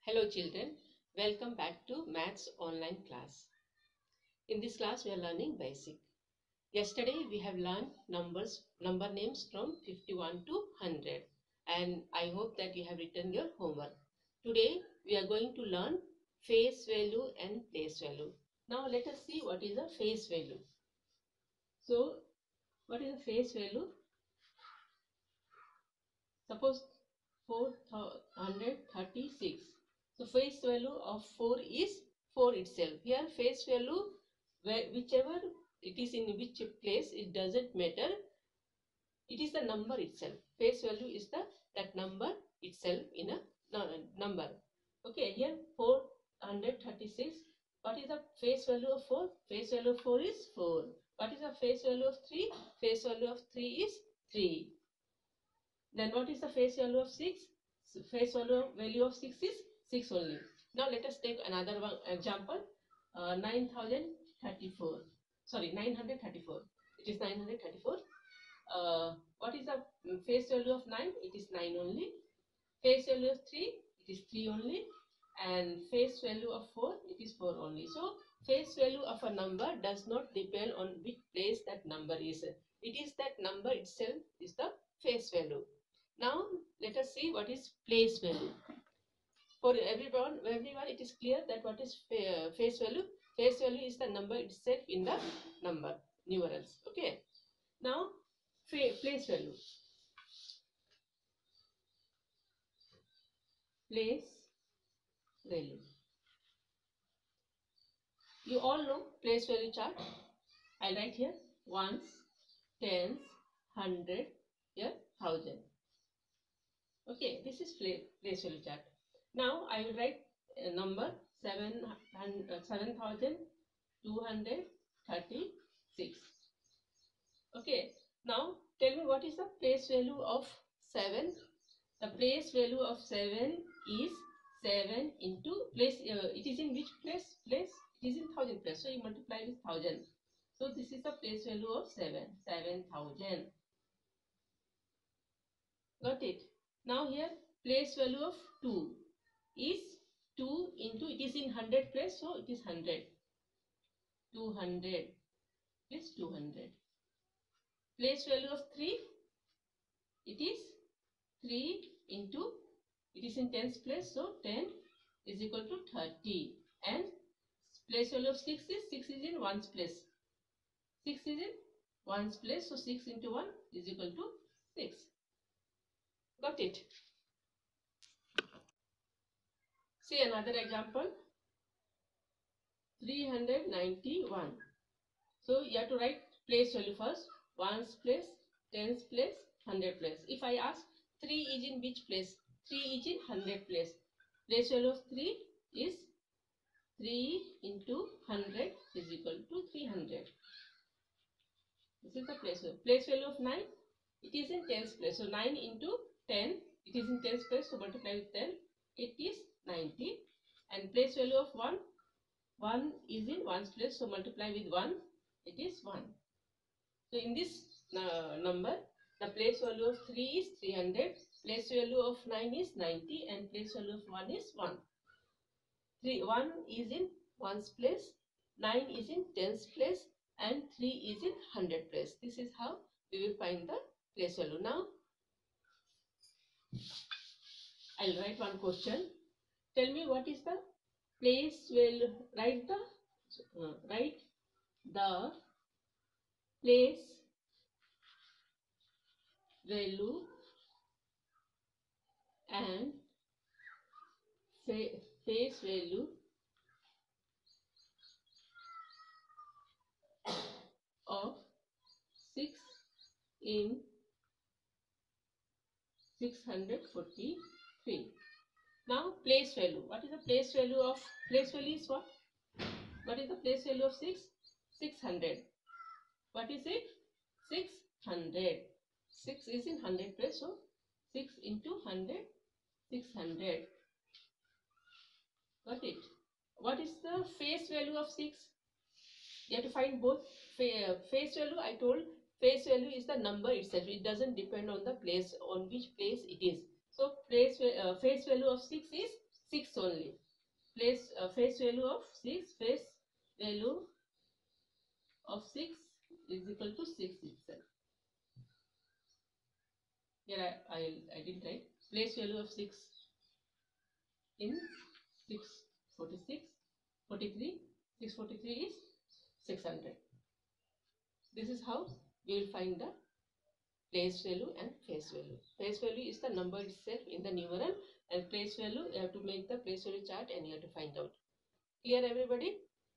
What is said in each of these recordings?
Hello children, welcome back to Maths online class. In this class we are learning basic. Yesterday we have learned number names from 51 to 100 and I hope that you have written your homework. Today we are going to learn face value and place value. Now let us see what is a face value. So what is a face value? Suppose 436. So face value of 4 is 4 itself. Here face value, whichever it is in which place, it doesn't matter. It is the number itself. Face value is that number itself in a number. Okay, here 436. What is the face value of 4? Face value of 4 is 4. What is the face value of 3? Face value of 3 is 3. Then what is the face value of 6? Face value of 6 is 6 only. Now let us take another one example. 934. Sorry, 934. It is 934. What is the face value of 9? It is 9 only. Face value of 3? It is 3 only. And face value of 4? It is 4 only. So face value of a number does not depend on which place that number is. It is that number itself is the face value. Now let us see what is place value. For everyone it is clear that what is face value. Face value is the number itself in the number numerals. Okay. Now place value. Place value. You all know place value chart. I write here ones, tens, hundred, here thousand. Okay, this is place value chart. Now I will write a number 7,236. Okay, now tell me what is the place value of 7? The place value of 7 is 7 into place. It is in which place? It is in thousand place. So you multiply with 1000. So this is the place value of 7. 7,000. Got it? Now here place value of 2 is 2 into, it is in 100 place, so it is 100. 200 is 200. Place value of 3, it is 3 into, it is in tens place, so 10 is equal to 30. And place value of 6 is in ones place. 6 is in ones place, so 6 into 1 is equal to 6. Got it? See another example. 391. So you have to write place value first. Ones place, tens place, 100 place. If I ask 3 is in which place? 3 is in 100 place. Place value of 3 is 3 into 100 is equal to 300. This is the place value. Place value of 9, it is in tens place. So 9 into 10, it is in tens place. So multiply with 10, it is 90. And place value of 1, 1 is in ones place. So multiply with 1, it is 1. So in this number, the place value of 3 is 300, place value of 9 is 90, and place value of 1 is 1. 1 is in ones place, 9 is in tens place, and 3 is in 100 place. This is how we will find the place value. Now, I'll write one question. Tell me what is the place value. Write the place value and face value of 6 in 643. Now place value. What is the place value of, place value is what? What is the place value of 6? 600. What is it? 600. 6 is in 100 place, so 6 into 100, 600. Got it? What is the face value of 6? You have to find both. Face value, I told, face value is the number itself. It doesn't depend on the place, on which place it is. So face value of 6 is 6 only. Place face value of 6, face value of 6 is equal to 6 itself. Here I didn't write. Place value of 6 in 646, 43, 643 is 600. This is how we will find the place value and face value. Place value is the number itself in the numeral, and place value you have to make the place value chart and you have to find out. Clear everybody?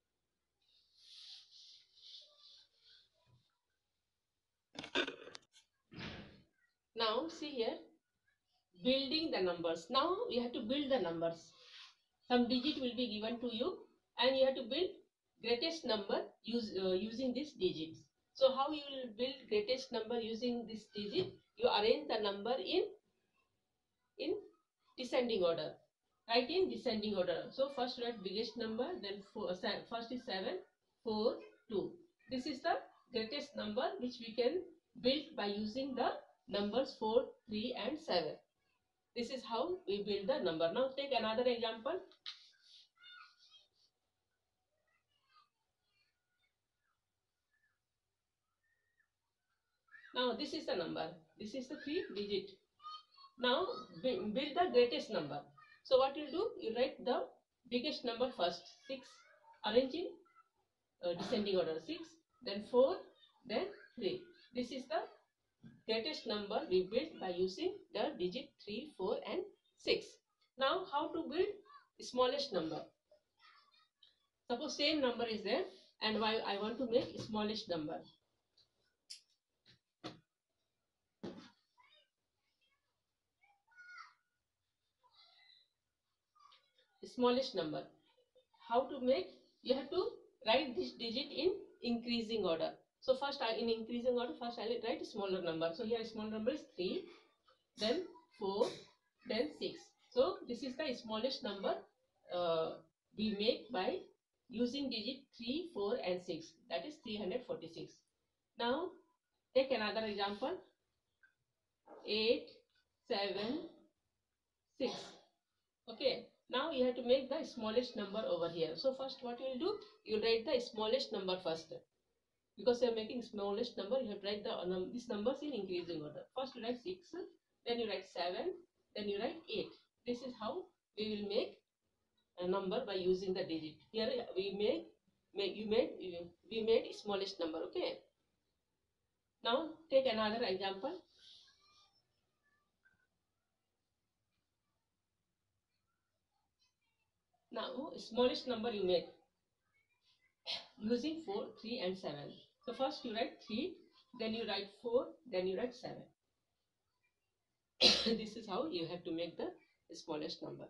Now see here, building the numbers. Now you have to build the numbers. Some digit will be given to you and you have to build greatest number using these digits. So how you will build greatest number using this digit? You arrange the number in descending order. Write in descending order. So first write biggest number, then first is 7, 4, 2. This is the greatest number which we can build by using the numbers 4, 3 and 7. This is how we build the number. Now take another example. Now this is the number. This is the 3 digit. Now build the greatest number. So what you do? You write the biggest number first. 6. Arrange in descending order. 6, then 4, then 3. This is the greatest number we built by using the digit 3, 4 and 6. Now how to build smallest number? Suppose same number is there and why I want to make smallest number. Smallest number. How to make? You have to write this digit in increasing order. So first in increasing order, first I will write a smaller number. So here small number is 3, then 4, then 6. So this is the smallest number we make by using digit 3, 4 and 6. That is 346. Now take another example. 8, 7, 6. Okay. Now you have to make the smallest number over here. So first what you will do? You write the smallest number first. Because you are making smallest number, you have to write these numbers in increasing order. First you write 6, then you write 7, then you write 8. This is how we will make a number by using the digit. Here we made smallest number. Okay. Now take another example. Now smallest number you make using 4, 3 and 7. So first you write 3, then you write 4, then you write 7. This is how you have to make the smallest number.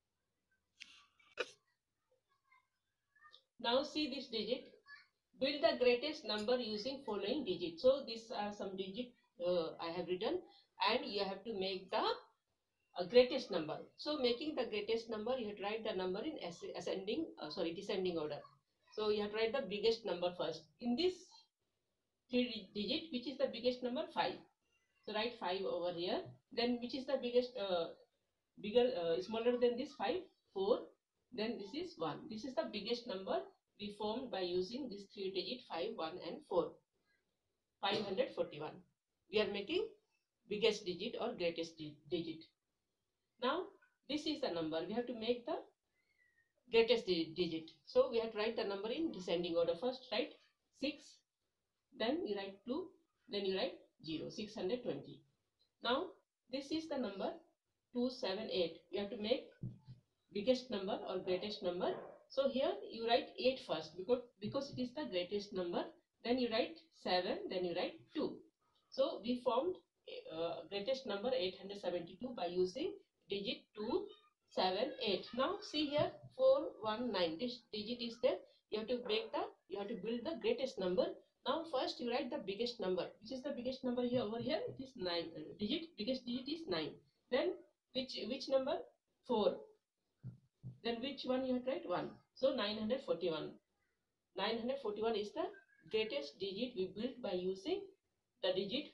Now see this digit. Build the greatest number using following digit. So these are some digit I have written and you have to make the greatest number. So making the greatest number, you have to write the number in descending order. So you have to write the biggest number first. In this 3 digit, which is the biggest number? 5. So write 5 over here. Then which is the biggest, smaller than this 5? 4. Then this is 1. This is the biggest number we formed by using this 3 digit 5, 1 and 4. 541. We are making biggest digit or greatest digit. Now this is the number. We have to make the greatest digit. So we have to write the number in descending order. First write 6, then you write 2, then you write 0, 620. Now this is the number 278. You have to make biggest number or greatest number. So here you write 8 first because it is the greatest number. Then you write 7, then you write 2. So we formed greatest number 872 by using digit 2, 7, 8. Now see here 419. This digit is there. You have to build the greatest number. Now first you write the biggest number. Which is the biggest number here over here? It is 9 digit. Biggest digit is 9. Then which number? 4. Then which one you have to write? 1. So 941. 941 is the greatest digit we built by using the digit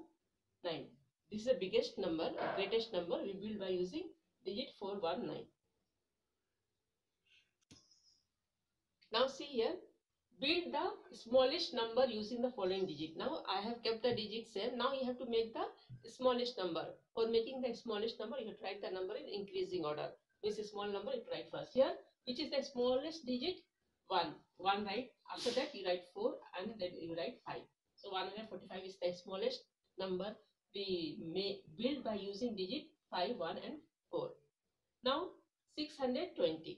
419. This is the biggest number, greatest number we built by using digit 419. Now see here, build the smallest number using the following digit. Now I have kept the digit same. Now you have to make the smallest number. For making the smallest number, you have to write the number in increasing order. Means a small number, you have to write first. Here, which is the smallest digit? 1. 1 right. After that, you write 4 and then you write 5. So 145 is the smallest number we may build by using digit 5, 1 and 4. Now 620.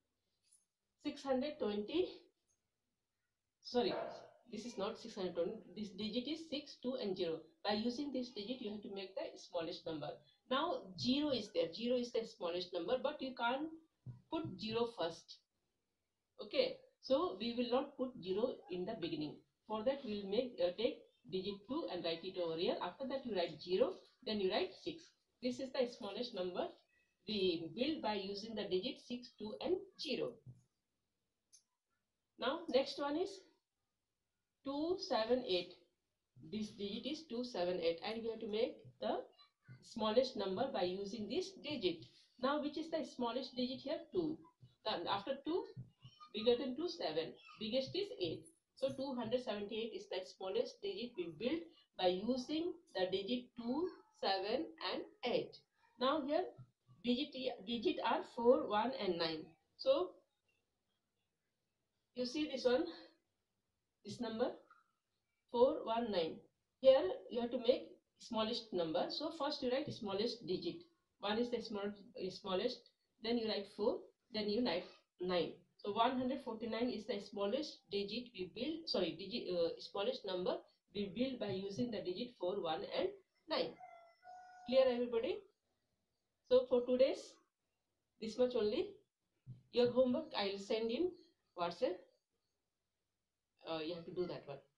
620, sorry, this is not 620, this digit is 6, 2 and 0. By using this digit, you have to make the smallest number. Now 0 is there, 0 is the smallest number, but you can't put 0 first. Okay, so we will not put 0 in the beginning. For that, we will take digit 2 and write it over here. After that, you write 0, then you write 6. This is the smallest number we build by using the digit 6, 2 and 0. Now next one is 278. This digit is 278 and we have to make the smallest number by using this digit. Now which is the smallest digit here? 2. Then after 2, bigger than 2, 7. Biggest is 8. So 278 is the smallest digit we built by using the digit 2, 7 and 8. Now here digit are 4, 1 and 9. So you see this one, this number 419. Here you have to make smallest number. So first you write smallest digit. 1 is the smallest. Then you write 4. Then you write 9. So 149 is the smallest digit we build. Sorry, smallest number we build by using the digit 4, 1 and 9. Clear everybody? So for today's this much only. Your homework I will send in WhatsApp. You have to do that one.